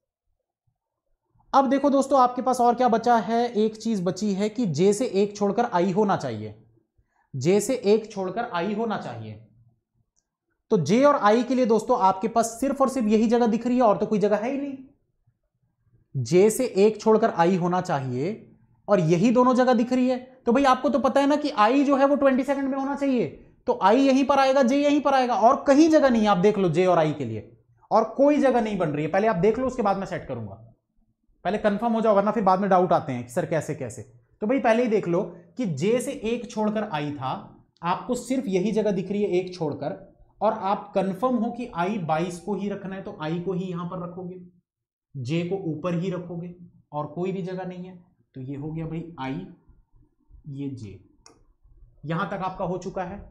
अब देखो दोस्तों आपके पास और क्या बचा है? एक चीज बची है कि जे से एक छोड़कर आई होना चाहिए। जे से एक छोड़कर आई होना चाहिए। तो जे और आई के लिए दोस्तों आपके पास सिर्फ और सिर्फ यही जगह दिख रही है और तो कोई जगह है ही नहीं। जे से एक छोड़कर आई होना चाहिए और यही दोनों जगह दिख रही है। तो भाई आपको तो पता है ना कि आई जो है वो ट्वेंटी सेकंड में होना चाहिए, तो आई यहीं पर आएगा, जे यहीं पर आएगा, और कहीं जगह नहीं है। आप देख लो जे और आई के लिए और कोई जगह नहीं बन रही है। पहले आप देख लो, उसके बाद मैं सेट करूंगा। पहले कंफर्म हो जाओ, वरना फिर बाद में डाउट आते हैं कि सर कैसे कैसे। तो भाई पहले ही देख लो कि जे से एक छोड़कर आई था, आपको सिर्फ यही जगह दिख रही है एक छोड़कर, और आप कंफर्म हो कि आई बाईस को ही रखना है, तो आई को ही यहां पर रखोगे, जे को ऊपर ही रखोगे और कोई भी जगह नहीं है। तो ये हो गया भाई आई, ये जे। यहां तक आपका हो चुका है।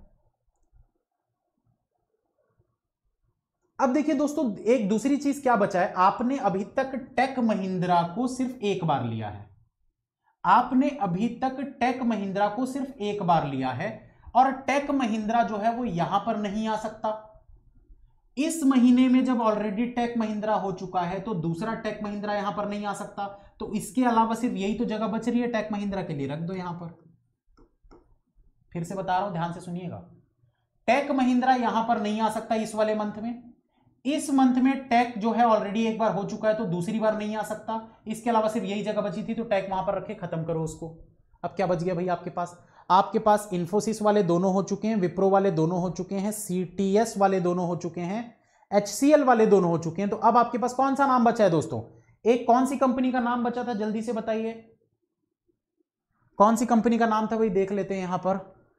अब देखिए दोस्तों एक दूसरी चीज क्या बचा है। आपने अभी तक टेक महिंद्रा को सिर्फ एक बार लिया है। आपने अभी तक टेक महिंद्रा को सिर्फ एक बार लिया है, और टेक महिंद्रा जो है वो यहां पर नहीं आ सकता। इस महीने में जब ऑलरेडी टेक महिंद्रा हो चुका है तो दूसरा टेक महिंद्रा यहां पर नहीं आ सकता। तो इसके अलावा सिर्फ यही तो जगह बच रही है टेक महिंद्रा के लिए, रख दो यहां पर। फिर से बता रहा हूं, ध्यान से सुनिएगा। टेक महिंद्रा यहां पर नहीं आ सकता इस वाले मंथ में। इस मंथ में टेक जो है ऑलरेडी एक बार हो चुका है तो दूसरी बार नहीं आ सकता। इसके अलावा सिर्फ यही जगह बची थी, तो टेक वहां पर रखे, खत्म करो उसको। अब क्या बच गया भाई आपके पास? आपके पास इंफोसिस वाले दोनों हो चुके हैं, विप्रो वाले दोनों हो चुके हैं, सीटीएस वाले दोनों हो चुके हैं, एचसीएल वाले दोनों हो चुके हैं। तो अब आपके पास कौन सा नाम बचा है दोस्तों? एक कौन सी कंपनी का नाम बचा था, जल्दी से बताइए। कौन सी कंपनी का नाम था भाई, देख लेते हैं यहां पर।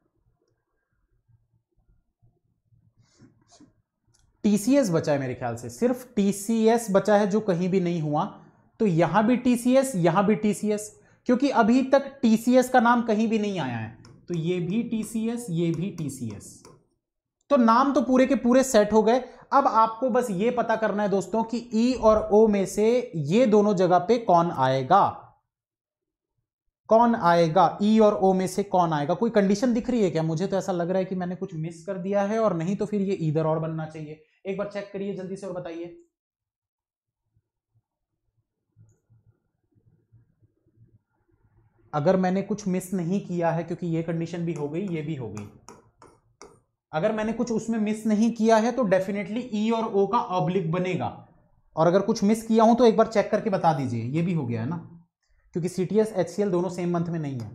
टीसीएस बचा है मेरे ख्याल से, सिर्फ टीसीएस बचा है जो कहीं भी नहीं हुआ। तो यहां भी टीसीएस, यहां भी टीसीएस, क्योंकि अभी तक टीसीएस का नाम कहीं भी नहीं आया है। तो ये भी टीसीएस, ये भी टीसीएस। तो नाम तो पूरे के पूरे सेट हो गए। अब आपको बस ये पता करना है दोस्तों कि ई और ओ में से ये दोनों जगह पे कौन आएगा, कौन आएगा, ई और ओ में से कौन आएगा। कोई कंडीशन दिख रही है क्या? मुझे तो ऐसा लग रहा है कि मैंने कुछ मिस कर दिया है, और नहीं तो फिर ये इधर और बनना चाहिए। एक बार चेक करिए जल्दी से और बताइए। अगर मैंने कुछ मिस नहीं किया है, क्योंकि ये कंडीशन भी हो गई, ये भी हो गई, अगर मैंने कुछ उसमें मिस नहीं किया है तो डेफिनेटली ई और ओ का ऑब्लिक बनेगा। और अगर कुछ मिस किया हूं तो एक बार चेक करके बता दीजिए। ये भी हो गया है ना, क्योंकि सीटीएस एचसीएल दोनों सेम मंथ में नहीं है।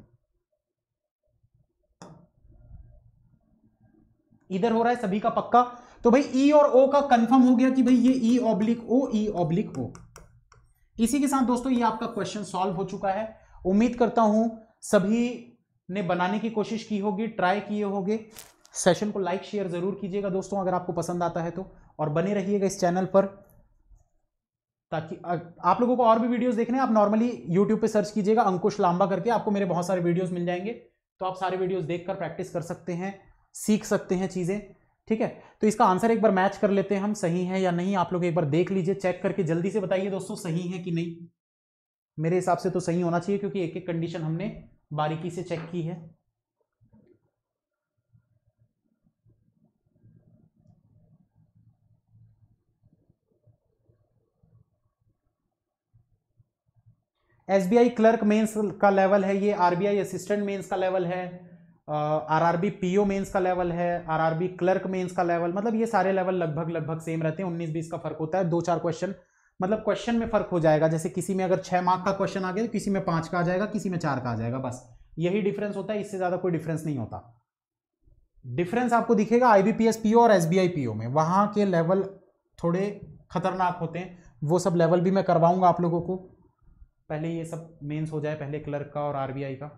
इधर हो रहा है सभी का पक्का। तो भाई ई और ओ का कंफर्म हो गया कि भाई ये ई ऑब्लिक ओ, ई ऑब्लिक ओ। इसी के साथ दोस्तों ये आपका क्वेश्चन सॉल्व हो चुका है। उम्मीद करता हूं सभी ने बनाने की कोशिश की होगी, ट्राई किए होंगे। सेशन को लाइक शेयर जरूर कीजिएगा दोस्तों अगर आपको पसंद आता है तो, और बने रहिएगा इस चैनल पर, ताकि आप लोगों को और भी वीडियोस देखने हैं। आप नॉर्मली यूट्यूब पे सर्च कीजिएगा अंकुश लांबा करके, आपको मेरे बहुत सारे वीडियोस मिल जाएंगे, तो आप सारे वीडियोस देखकर प्रैक्टिस कर सकते हैं। सीख सकते हैं चीज़ें, ठीक है। तो इसका आंसर एक बार मैच कर लेते हैं हम, सही है या नहीं। आप लोग एक बार देख लीजिए, चेक करके जल्दी से बताइए दोस्तों सही है कि नहीं। मेरे हिसाब से तो सही होना चाहिए क्योंकि एक एक कंडीशन हमने बारीकी से चेक की है। एसबीआई क्लर्क मेंस का लेवल है ये, आरबीआई असिस्टेंट मेंस का लेवल है, आरआरबी पीओ मेंस का लेवल है, आरआरबी क्लर्क मेंस का लेवल, मतलब ये सारे लेवल लगभग लगभग सेम रहते हैं। उन्नीस बीस का फर्क होता है, दो चार क्वेश्चन मतलब क्वेश्चन में फर्क हो जाएगा। जैसे किसी में अगर छह मार्क का क्वेश्चन आ गया तो किसी में पांच का आ जाएगा, किसी में चार का आ जाएगा, बस यही डिफरेंस होता है, इससे ज्यादा कोई डिफरेंस नहीं होता। डिफरेंस आपको दिखेगा आईबीपीएस पीओ और एसबीआई पीओ में, वहां के लेवल थोड़े खतरनाक होते हैं। वो सब लेवल भी मैं करवाऊंगा आप लोगों को, पहले ये सब मेंस हो जाए, पहले क्लर्क का और आरबीआई का।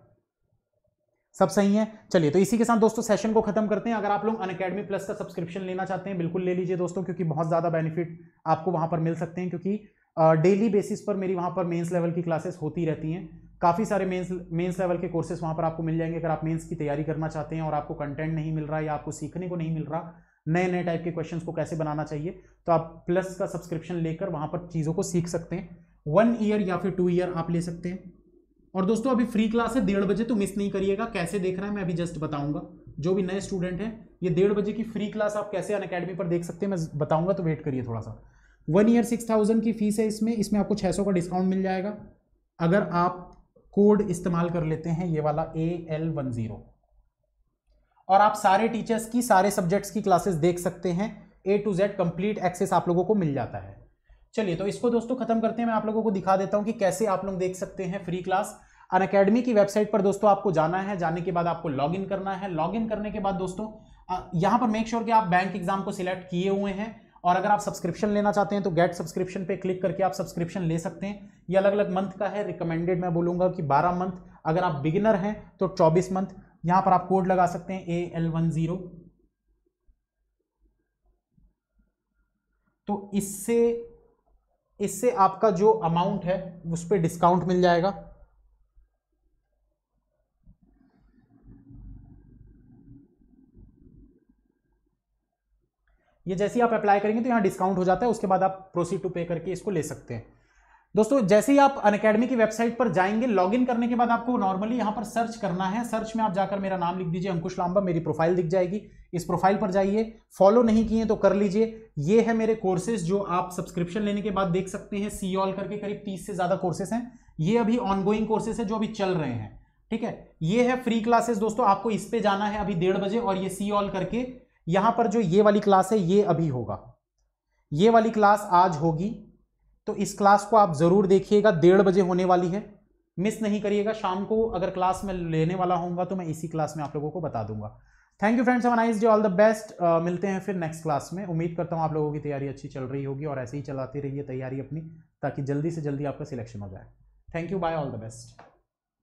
सब सही है। चलिए तो इसी के साथ दोस्तों सेशन को खत्म करते हैं। अगर आप लोग अनअकैडमी प्लस का सब्सक्रिप्शन लेना चाहते हैं बिल्कुल ले लीजिए दोस्तों, क्योंकि बहुत ज़्यादा बेनिफिट आपको वहाँ पर मिल सकते हैं, क्योंकि डेली बेसिस पर मेरी वहाँ पर मेंस लेवल की क्लासेस होती रहती हैं। काफ़ी सारे मेंस मेंस लेवल के कोर्सेज वहाँ पर आपको मिल जाएंगे। अगर आप मेंस की तैयारी करना चाहते हैं और आपको कंटेंट नहीं मिल रहा या आपको सीखने को नहीं मिल रहा नए नए टाइप के क्वेश्चन को कैसे बनाना चाहिए, तो आप प्लस का सब्सक्रिप्शन लेकर वहाँ पर चीज़ों को सीख सकते हैं। वन ईयर या फिर टू ईयर आप ले सकते हैं। और दोस्तों अभी फ्री क्लास है डेढ़ बजे, तो मिस नहीं करिएगा। कैसे देखना है मैं अभी जस्ट बताऊंगा। जो भी नए स्टूडेंट हैं, ये डेढ़ बजे की फ्री क्लास आप कैसे अनअकैडमी पर देख सकते हैं मैं बताऊंगा, तो वेट करिए थोड़ा सा। वन ईयर सिक्स थाउजेंड की फीस है इसमें इसमें आपको छः सौ का डिस्काउंट मिल जाएगा अगर आप कोड इस्तेमाल कर लेते हैं ये वाला ए एल वन जीरो। और आप सारे टीचर्स की सारे सब्जेक्ट्स की क्लासेस देख सकते हैं, A to Z complete access आप लोगों को मिल जाता है। चलिए तो इसको दोस्तों खत्म करते हैं। मैं आप लोगों को दिखा देता हूं कि कैसे आप लोग देख सकते हैं फ्री क्लास। अनअकैडमी की वेबसाइट पर दोस्तों आपको जाना है, जाने के बाद आपको लॉगिन करना है। लॉगिन करने के बाद दोस्तों यहां पर मेक श्योर कि आप बैंक एग्जाम को सिलेक्ट किए हुए हैं, और अगर आप सब्सक्रिप्शन लेना चाहते हैं तो गेट सब्सक्रिप्शन पे क्लिक करके आप सब्सक्रिप्शन ले सकते हैं। ये अलग अलग मंथ का है, रिकमेंडेड मैं बोलूंगा कि बारह मंथ, अगर आप बिगिनर हैं तो चौबीस मंथ। यहां पर आप कोड लगा सकते हैं ए एल वन जीरो। तो इससे इससे आपका जो अमाउंट है उस पर डिस्काउंट मिल जाएगा। ये जैसे ही आप अप्लाई करेंगे तो यहां डिस्काउंट हो जाता है, उसके बाद आप प्रोसीड टू पे करके इसको ले सकते हैं। दोस्तों जैसे ही आप अनअकैडमी की वेबसाइट पर जाएंगे, लॉगिन करने के बाद आपको नॉर्मली यहां पर सर्च करना है। सर्च में आप जाकर मेरा नाम लिख दीजिए अंकुश लांबा, मेरी प्रोफाइल दिख जाएगी। इस प्रोफाइल पर जाइए, फॉलो नहीं किए तो कर लीजिए। ये है मेरे कोर्सेज जो आप सब्सक्रिप्शन लेने के बाद देख सकते हैं। सी ऑल करके करीब तीस से ज्यादा कोर्सेज हैं। ये अभी ऑनगोइंग कोर्सेज है जो अभी चल रहे हैं, ठीक है। ये है फ्री क्लासेस दोस्तों, आपको इस पे जाना है अभी डेढ़ बजे, और ये सी ऑल करके यहां पर जो ये वाली क्लास है ये अभी होगा, ये वाली क्लास आज होगी। तो इस क्लास को आप जरूर देखिएगा, डेढ़ बजे होने वाली है, मिस नहीं करिएगा। शाम को अगर क्लास में लेने वाला होऊंगा तो मैं इसी क्लास में आप लोगों को बता दूंगा। Thank you friends, have a nice day, all the best. मिलते हैं फिर नेक्स्ट क्लास में। उम्मीद करता हूं आप लोगों की तैयारी अच्छी चल रही होगी, और ऐसे ही चलाते रहिए तैयारी अपनी, ताकि जल्दी से जल्दी आपका सिलेक्शन हो जाए। Thank you, bye, all the best.